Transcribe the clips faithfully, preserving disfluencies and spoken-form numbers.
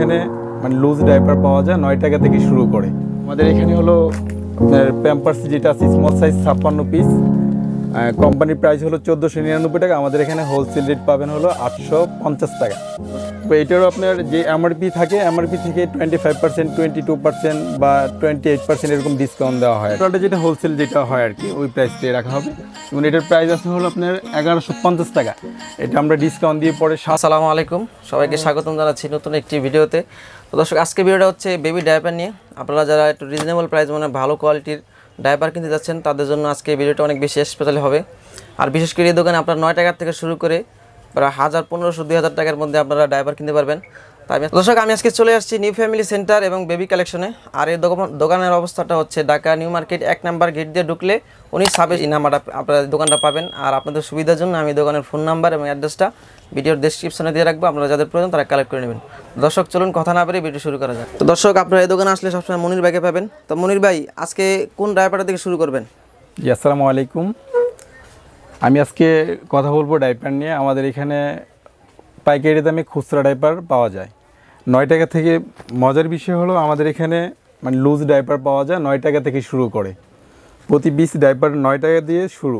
এখানে মানে loose diaper পাওয়া যায় নয় টাকা থেকে শুরু করে। আমাদের এখানে হলো আপনার প্যাম্পার্স যেটা আছে স্মল সাইজ ছাপ্পান্ন পিস, কোম্পানির প্রাইস হলো চোদ্দোশো নিরানব্বই টাকা। আমাদের এখানে হোলসেল রেট পাবেন হলো আটশো পঞ্চাশ টাকা। তো এটারও আপনার যে এমআরপি থাকে এমআরপি থেকে twenty five percent twenty two percent বা টোয়েন্টি এইট পার্সেন্ট এরকম ডিসকাউন্ট দেওয়া হয়। টোটালটা যেটা হোলসেল যেটা হয় আর কি ওই প্রাইসটাই রাখা হবে এবং এটার প্রাইস আছে হলো আপনার এগারোশো পঞ্চাশ টাকা। এটা আমরা ডিসকাউন্ট দিয়ে পরে। আসসালামু আলাইকুম, সবাইকে স্বাগতম জানাচ্ছি নতুন একটি ভিডিওতে। তো দর্শক, আজকে ভিডিওটা হচ্ছে বেবি ডায়াপার নিয়ে। আপনারা যারা একটু রিজনেবল প্রাইস মানে ভালো কোয়ালিটির ডায়াপার কিনতে যাচ্ছেন তাদের জন্য আজকে ভিডিওটা অনেক বেশি স্পেশাল হবে। আর বিশেষ করে এই দোকানে আপনার নয় টাকার থেকে শুরু করে প্রায় হাজার পনেরোশো দুই হাজার টাকার মধ্যে আপনারা ডায়াপার কিনতে পারবেন। তাই দর্শক, আমি আজকে চলে আসছি নিউ ফ্যামিলি সেন্টার এবং বেবি কালেকশনে। আর এই দোকানের অবস্থাটা হচ্ছে ঢাকা নিউ মার্কেট এক নাম্বার গেট দিয়ে ঢুকলে উনি সাবে এই নাম্বারটা আপনারা দোকানটা পাবেন। আর আপনাদের সুবিধার জন্য আমি দোকানের ফোন নাম্বার এবং অ্যাড্রেসটা ভিডিওর ডেসক্রিপশনে দিয়ে রাখবো, আপনারা যাদের প্রয়োজন তারা কালেক্ট করে নেবেন। দর্শক চলুন কথা না পেরে ভিডিও শুরু করা যাক। তো দর্শক, আপনারা এই দোকানে আসলে সবসময় মনির ভাইকে পাবেন। তো মনির ভাই, আজকে কোন ডায়াপারটা থেকে শুরু করবেন? জি, আসসালামু আলাইকুম। আমি আজকে কথা বলবো ডাইপার নিয়ে। আমাদের এখানে পাইকারি দামে খুচরা ডাইপার পাওয়া যায় নয় টাকা থেকে। মজার বিষয় হলো আমাদের এখানে মানে লুজ ডাইপার পাওয়া যায় নয় টাকা থেকে শুরু করে। প্রতি পিস ডাইপার নয় টাকা দিয়ে শুরু।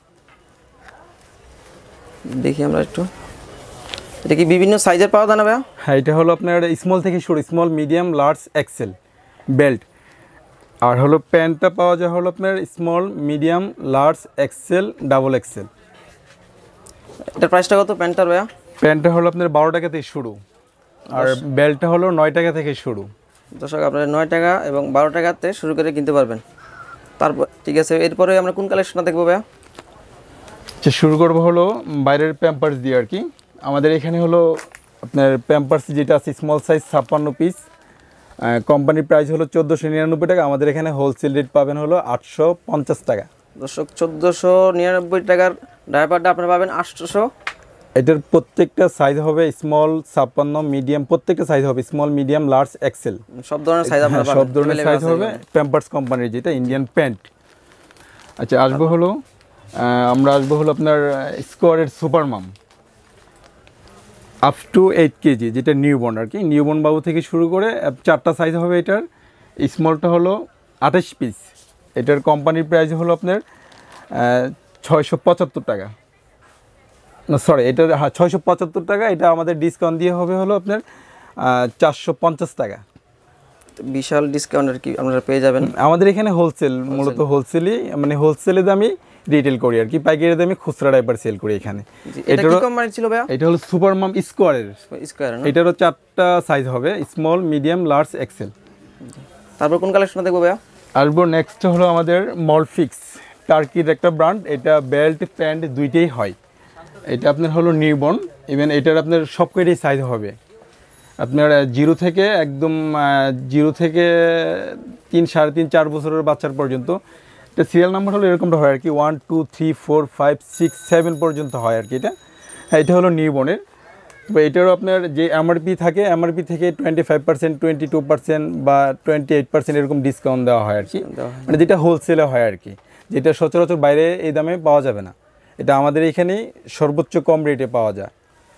দেখি আমরা একটু, এটা কি বিভিন্ন সাইজের পাওয়া যায় না ভাইয়া? হ্যাঁ, এটা হলো আপনার স্মল থেকে শুরু, small medium large XL belt. আর হলো প্যান্টটা পাওয়া যায় হলো আপনার small medium large XL double XL. এটার প্রাইসটা কত প্যান্টটার ভাইয়া? প্যান্টটা হলো আপনার বারো টাকা থেকে শুরু আর বেল্টটা হলো নয় টাকা থেকে শুরু। দর্শক, আপনারা নয় টাকা এবং বারো টাকাতে শুরু করে কিনতে পারবেন। তারপর ঠিক আছে, এরপরে আমরা কোন কালেকশনটা দেখবো ভাইয়া? আচ্ছা, শুরু করবো হলো বাইরের প্যাম্পার্স দিয়ে আর কি। আমাদের এখানে হলো আপনার প্যাম্পার্স যেটা আছে স্মল সাইজ ছাপ্পান্ন পিস, কোম্পানির প্রাইস হলো চোদ্দোশো নিরানব্বই টাকা। আমাদের এখানে হোলসেল রেট পাবেন হলো আটশো পঞ্চাশ টাকা। দর্শক, চোদ্দোশো নিরানব্বই টাকার ডায়াপারটা আপনারা পাবেন আটশোশো। এটার প্রত্যেকটা সাইজ হবে স্মল ছাপ্পান্ন মিডিয়াম, প্রত্যেকটা সাইজ হবে স্মল মিডিয়াম লার্জ এক্সেল, সব ধরনের সাইজ আপনারা পাবেন। সব ধরনের সাইজ হবে প্যাম্পার্স কোম্পানির যেটা ইন্ডিয়ান প্যান্ট। আচ্ছা, আসবো হলো আমরা আসবো হলো আপনার স্কোয়ারের super mom up to eight KG, যেটা নিউবর্ন আর কি। নিউবর্ন বাবু থেকে শুরু করে চারটা সাইজ হবে এটার। স্মলটা হলো আঠাশ পিস। এটার কোম্পানির প্রাইস হলো আপনার ছয়শো পঁচাত্তর টাকা। না সরি, এটা হ্যাঁ ছয়শো পঁচাত্তর টাকা। এটা আমাদের ডিসকাউন্ট দিয়ে হবে হলো আপনার চারশো পঞ্চাশ টাকা। বিশাল ডিসকাউন্ট আর কি আপনারা পেয়ে যাবেন। আমাদের এখানে হোলসেল, মূলত হোলসেলই মানে হোলসেলের দামই রিটেল করি আর কি, পাইকারি দামে খুচরা ডাইপার সেল করি এখানে। এটা কি কোম্পানি ছিল ভাইয়া? এটা হলো সুপার মাম স্কোয়ারের। স্কোয়ার, এটারও চারটা সাইজ হবে স্মল মিডিয়াম লার্জ এক্সেল। তারপর কোন কালেকশন দেখবো ভাইয়া? আসবো নেক্সট হলো আমাদের মলফিক্স, টার্কির একটা ব্র্যান্ড। এটা বেল্ট প্যান্ট দুইটাই হয়। এটা আপনার হলো নিউবর্ন, ইভেন এটার আপনার সব কয়টাই সাইজ হবে আপনার জিরো থেকে একদম জিরো থেকে তিন সাড়ে তিন চার বছরের বাচ্চার পর্যন্ত। এটা সিরিয়াল নাম্বার হলো এরকমটা হয় আর কি, one two three four five six seven পর্যন্ত হয় আর কি এটা। হ্যাঁ, এটা হলো নিউবর্নের। তো এটারও আপনার যে এমআরপি থাকে এমআরপি থেকে twenty five percent twenty two percent বা টোয়েন্টি এইট পার্সেন্ট এরকম ডিসকাউন্ট দেওয়া হয় আর কি, মানে যেটা হোলসেলে হয় আর কি, যেটা সচরাচর বাইরে এই দামে পাওয়া যাবে না। এটা আমাদের এখানেই সর্বোচ্চ কম রেটে পাওয়া যায়।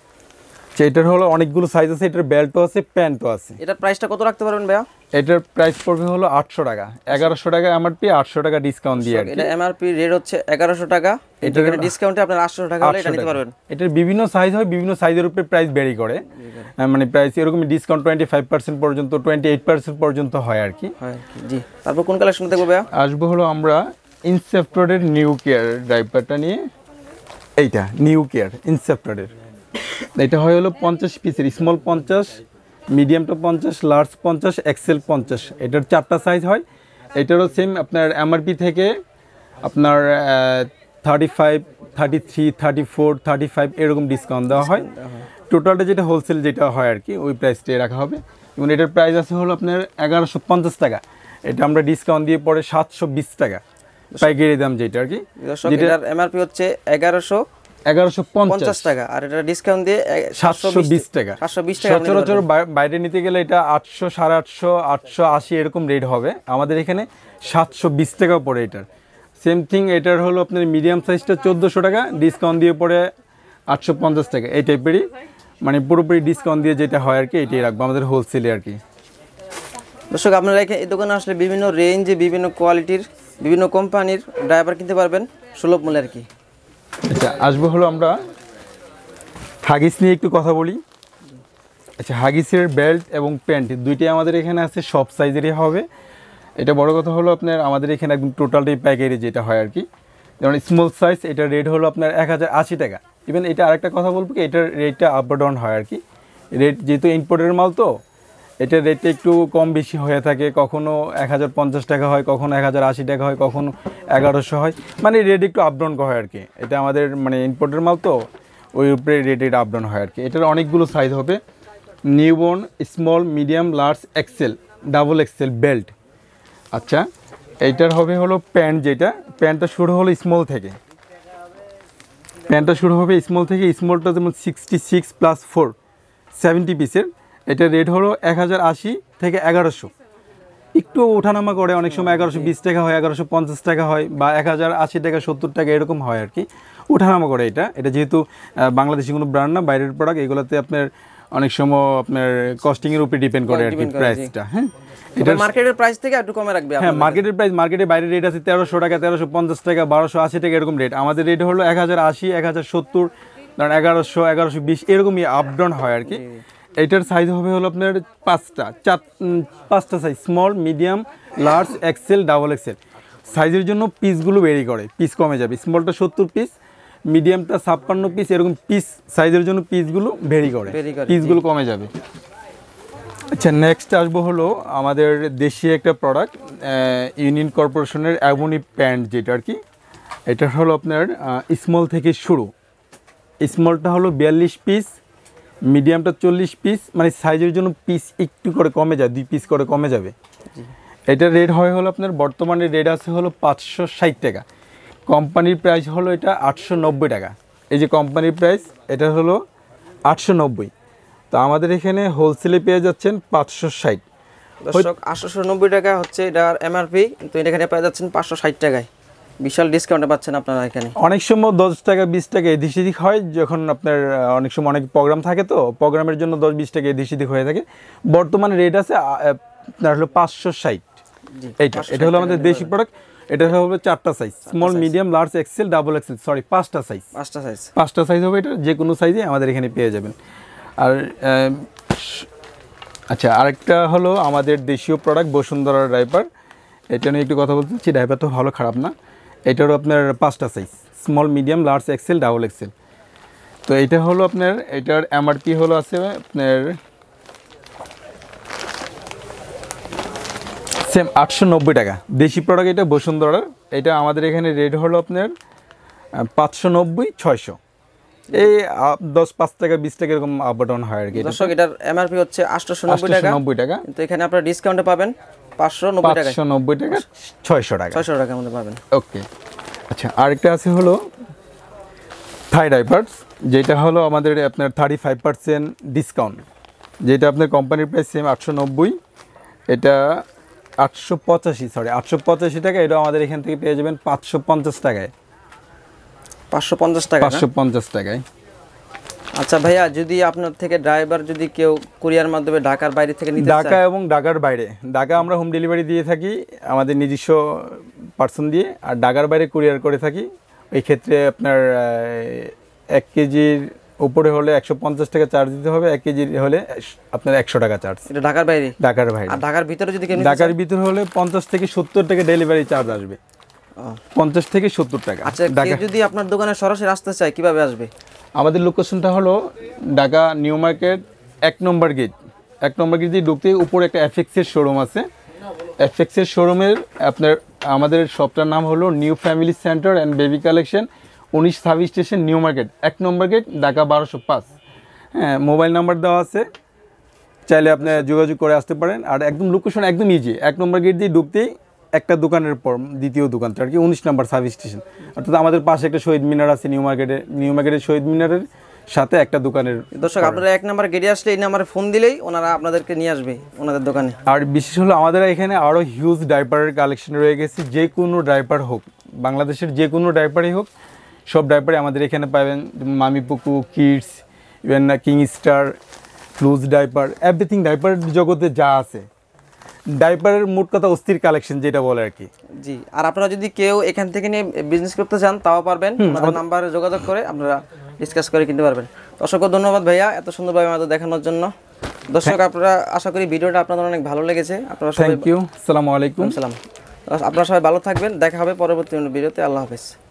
এটার হলো অনেকগুলো সাইজ আছে, এটার বেল্টও আছে প্যান্টও আছে। এটার প্রাইসটা কত রাখতে পারবেন ভাইয়া? এটার প্রাইস পড়বে হলো আটশো টাকা, এগারোশো টাকা এমআরপি, আটশো টাকা ডিসকাউন্ট দিয়ে। এটা এমআরপি রেট হচ্ছে এগারোশো টাকা, এটার ডিসকাউন্টে আপনারা আটশো টাকা হলে এটা নিতে পারবেন। এটার বিভিন্ন সাইজ হয়, বিভিন্ন সাইজের উপরে প্রাইস ভ্যারি করে, মানে প্রাইস এরকম ডিসকাউন্ট টোয়েন্টি ফাইভ পার্সেন্ট পর্যন্ত টোয়েন্টি এইট পার্সেন্ট পর্যন্ত হয় আর কি। জি, তারপর কোন কালেকশন দেখবো ভাইয়া? আসবো হলো আমরা ইনসেপ্টরের নিউ কেয়ার ডাইপারটা নিয়ে। এইটা নিউ কেয়ার ইনসেপ্টরের, এটা হয় হলো পঞ্চাশ পিসের, স্মল পঞ্চাশ, মিডিয়ামটা পঞ্চাশ, লার্জ পঞ্চাশ, এক্সেল পঞ্চাশ। এটার চারটা সাইজ হয়। এটারও সেম আপনার এমআরপি থেকে আপনার thirty five thirty three thirty four thirty five এরকম ডিসকাউন্ট দেওয়া হয়। টোটালটা যেটা হোলসেল যেটা হয় আর কি ওই প্রাইসটাই রাখা হবে এবং এটার প্রাইস আছে হলো আপনার এগারোশো পঞ্চাশ টাকা। এটা আমরা ডিসকাউন্ট দিয়ে পরে সাতশো বিশ টাকা পাইকারি দাম যেটা আর কি। যেটার এমআরপি হচ্ছে এগারোশো এগারোশো পঞ্চাশ টাকা আর এটা ডিসকাউন্ট দিয়ে সাতশো বিশ টাকা। সাতশো বিশ টাকা। সচরাচর বাইরে নিতে গেলে এটা আটশো সাড়ে আটশো আটশো আশি এরকম রেট হবে, আমাদের এখানে সাতশো বিশ টাকা পড়ে এটার। সেম থিং এটার হলো আপনার মিডিয়াম সাইজটা চোদ্দোশো টাকা, ডিসকাউন্ট দিয়ে পড়ে আটশো পঞ্চাশ টাকা এই টাইপেরই। মানে পুরোপুরি ডিসকাউন্ট দিয়ে যেটা হয় আর কি এটাই রাখবো আমাদের হোলসেলে আর কি। দর্শক আপনারা এখানে এই দোকানে আসলে বিভিন্ন রেঞ্জে বিভিন্ন কোয়ালিটির বিভিন্ন কোম্পানির ড্রাইভার কিনতে পারবেন সুলভ মূল্যে আর কি। আচ্ছা আসবো হলো আমরা হাগিস নিয়ে একটু কথা বলি। আচ্ছা হাগিসের বেল্ট এবং প্যান্ট দুইটাই আমাদের এখানে আছে, সব সাইজেরই হবে। এটা বড় কথা হলো আপনার আমাদের এখানে একদম টোটালটাই পাইকারি যেটা হয় আর কি। যেমন স্মল সাইজ এটা রেট হলো আপনার এক হাজার আশি টাকা। ইভেন এটা আরেকটা কথা বলবো কি এটার রেটটা আপ ডাউন হয় আর কি। রেট যেহেতু ইম্পোর্টের মাল তো এটার রেটটা একটু কম বেশি হয়ে থাকে, কখনো এক হাজার পঞ্চাশ টাকা হয়, কখনো এক হাজার আশি টাকা হয়, কখনো এগারোশো হয়, মানে রেট একটু আপ ডাউন হয় আর কি। এটা আমাদের মানে ইম্পোর্টের মাল তো ওই উপরে রেট এটা আপ ডাউন হয় আর কি। এটার অনেকগুলো সাইজ হবে, newborn, small, medium, large, XL, double XL, belt. আচ্ছা এইটার হবে হলো প্যান্ট, যেটা প্যান্টটা শুরু হলো স্মল থেকে, প্যান্টটা শুরু হবে স্মল থেকে। স্মলটা যেমন sixty six plus four seventy পিসের, এটা রেট হলো এক হাজার আশি থেকে এগারোশো, একটু ওঠানামা করে, অনেক সময় এগারোশো বিশ টাকা হয়, এগারোশো পঞ্চাশ টাকা হয়, বা এক হাজার আশি টাকা সত্তর টাকা এরকম হয় আর কি, ওঠানামা করে। এটা এটা যেহেতু বাংলাদেশি কোনো ব্র্যান্ড না, বাইরের প্রোডাক্ট, এগুলোতে আপনার অনেক সময় আপনার কস্টিংয়ের উপরে ডিপেন্ড করে আর কি প্রাইসটা। হ্যাঁ এটা মার্কেটের প্রাইস থেকে একটু কমে রাখবে। হ্যাঁ মার্কেটের প্রাইস, মার্কেটে বাইরের রেট আছে তেরোশো টাকা, তেরোশো পঞ্চাশ টাকা, বারোশো আশি টাকা এরকম রেট। আমাদের রেট হলো এক হাজার আশি, এক হাজার সত্তর, ধরেন এগারোশো, এগারোশো বিশ এরকমই আপ ডাউন হয় আর কি। এইটার সাইজ হবে হলো আপনার পাঁচটা, চার পাঁচটা size, small, medium, large, XL, double XL. সাইজের জন্য পিসগুলো ভেরি করে, পিস কমে যাবে। স্মলটা সত্তর পিস, মিডিয়ামটা ছাপ্পান্ন পিস, এরকম পিস সাইজের জন্য পিসগুলো ভেরি করে, পিসগুলো কমে যাবে। আচ্ছা নেক্সট আসবো হলো আমাদের দেশি একটা প্রোডাক্ট, ইউনিয়ন কর্পোরেশনের অ্যাবনি প্যান্ট যেটা আর কি। এটা হলো আপনার স্মল থেকে শুরু, স্মলটা হলো বিয়াল্লিশ পিস, মিডিয়ামটা চল্লিশ পিস, মানে সাইজের জন্য পিস একটু করে কমে যায়, দুই পিস করে কমে যাবে। এটার রেট হয় হলো আপনার বর্তমানে রেট আছে হলো পাঁচশো ষাট টাকা, কোম্পানির প্রাইস হলো এটা আটশো নব্বই টাকা। এই যে কোম্পানির প্রাইস এটা হলো আটশো নব্বই, তো আমাদের এখানে হোলসেলে পেয়ে যাচ্ছেন পাঁচশো ষাট। দর্শক আটশো নব্বই টাকা হচ্ছে এটার এমআরপি, কিন্তু এখানে পেয়ে যাচ্ছেন পাঁচশো ষাট টাকায়, বিশাল ডিসকাউন্টে পাচ্ছেন আপনারা এখানে। অনেক সময় দশ টাকা বিশ টাকা এদিক সেদিক হয়, যখন আপনার অনেক সময় অনেক প্রোগ্রাম থাকে তো প্রোগ্রামের জন্য দশ বিশ টাকা এদিক সেদিক হয়ে থাকে। বর্তমানে রেট আছে আপনার হলো পাঁচশো ষাট। এইটা এটা হলো আমাদের দেশি প্রোডাক্ট। এটা হবে চারটা size, small, medium, large, XL, double XL, sorry পাঁচটা সাইজ, পাঁচটা সাইজ পাঁচটা সাইজ হবে। এটা যে কোনো সাইজে আমাদের এখানে পেয়ে যাবেন। আর আচ্ছা আরেকটা হলো আমাদের দেশীয় প্রোডাক্ট বসুন্ধরা ডাইপার। এটা নিয়ে একটু কথা বলতে চাচ্ছি। ডাইপার তো ভালো খারাপ না, এটারও আপনার পাঁচটা size, small, medium, large, XL, double XL. তো এটা হলো আপনার এটার এমআরপি হলো আছে আপনার সেম আটশো নব্বই টাকা। দেশি প্রোডাক্ট এটা বসুন্ধরার। এটা আমাদের এখানে রেট হলো আপনার পাঁচশো নব্বই, ছয়শো, এই দশ পাঁচ টাকা বিশ টাকা এরকম আপ ডাউন হয় আর কি। দর্শক এটার এমআরপি হচ্ছে আটশো নব্বই টাকা, নব্বই টাকা, কিন্তু এখানে আপনারা ডিসকাউন্টে পাবেন পাঁচশো নব্বই টাকা, পাঁচশো নব্বই টাকা, ছয়শো টাকা, ছয়শো টাকার মধ্যে পাবেন। ওকে। আচ্ছা আরেকটা আছে হলো থাই ডাইপার্স, যেটা হলো আমাদের আপনার থার্টি ফাইভ পার্সেন্ট ডিসকাউন্ট, যেটা আপনার কোম্পানির প্রাইস সেম আটশো নব্বই, এটা আটশো পঁচাশি, সরি আটশো পঁচাশি টাকা। এটা আমাদের এখান থেকে পেয়ে যাবেন পাঁচশো পঞ্চাশ টাকায়, পাঁচশো পঞ্চাশ টাকা, পাঁচশো পঞ্চাশ টাকায়। আচ্ছা ভাইয়া, যদি আপনার থেকে ড্রাইভার যদি কেউ কুরিয়ার মাধ্যমে ঢাকার বাইরে থেকে নিতে চায়, ঢাকা এবং ঢাকার বাইরে, ঢাকা আমরা হোম ডেলিভারি দিয়ে থাকি আমাদের নিজস্ব পার্সন দিয়ে, আর ঢাকার বাইরে কুরিয়ার করে থাকি। এই ক্ষেত্রে আপনার এক কেজির উপরে হলে একশো পঞ্চাশ টাকা চার্জ দিতে হবে, এক কেজি হলে আপনার একশো টাকা চার্জ। এটা ঢাকার বাইরে? ঢাকার বাইরে। আর ঢাকার ভিতরে যদি কেউ ঢাকার ভিতরে হলে পঞ্চাশ থেকে সত্তর টাকা ডেলিভারি চার্জ আসবে, পঞ্চাশ থেকে সত্তর টাকা। আচ্ছা কেউ যদি আপনার দোকানে সরাসরি আসতে চায় কিভাবে আসবে? আমাদের লোকেশনটা হলো ঢাকা নিউ মার্কেট এক নম্বর গেট, এক নম্বর গেট দিয়ে ঢুকতে উপরে একটা এফএক্সের শোরুম আছে। এফএক্সের শোরুমের আপনার আমাদের শপটার নাম হলো New family Centre and Baby Collection, উনিশ সাব স্টেশন, নিউ মার্কেট এক নম্বর গেট, ঢাকা বারোশো পাঁচ। হ্যাঁ মোবাইল নাম্বার দেওয়া আছে, চাইলে আপনি যোগাযোগ করে আসতে পারেন। আর একদম লোকেশন একদম ইজি, এক নম্বর গেট দিয়ে ঢুকতেই একটা দোকানের পর দ্বিতীয় দোকানটা আর কি, উনিশ নম্বর সাব স্টেশন। অর্থাৎ আমাদের পাশে একটা শহীদ মিনার আছে নিউ মার্কেটে, নিউ মার্কেটের শহীদ মিনারের সাথে একটা দোকানের। দর্শক আপনারা এক নাম্বার গেটে আসলে এই নাম্বারে ফোন দিলেই ওনারা আপনাদেরকে নিয়ে আসবে ওনাদের দোকানে। আর বিশেষ হলো আমাদের এখানে আরও হিউজ ডাইপারের কালেকশন রয়ে গেছে, যে কোনো ডাইপার হোক, বাংলাদেশের যে কোনো ডাইপারই হোক, সব ডাইপারই আমাদের এখানে পাবেন। Mamy Poko, kids, even king star, ফ্লুজ ডাইপার, এভরিথিং ডাইপার জগতে যা আছে, ডাইপারের মোট কথা অস্থির কালেকশন যেটা বলে আর কি। জি, আর আপনারা যদি কেউ এখান থেকে নিয়ে বিজনেস করতে চান তাও পারবেন, আমাদের নাম্বারে যোগাযোগ করে আপনারা ডিসকাস করে কিনতে পারবেন। অসংখ্য ধন্যবাদ ভাইয়া এত সুন্দরভাবে আমাদের দেখানোর জন্য। দর্শক আপনারা আশা করি ভিডিওটা আপনাদের অনেক ভালো লেগেছে। আপনারা সবাই থ্যাংক ইউ, আসসালামু আলাইকুম। সালাম। আপনারা সবাই ভালো থাকবেন, দেখা হবে পরবর্তী ভিডিওতে। আল্লাহ হাফেজ।